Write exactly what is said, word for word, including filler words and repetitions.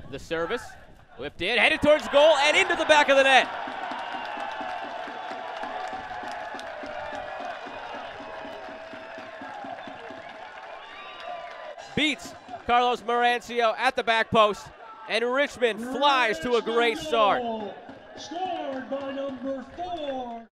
The service, whipped in, headed towards goal, and into the back of the net. Beats Carlos Marancio at the back post, and Richmond flies to a great start. Scored by number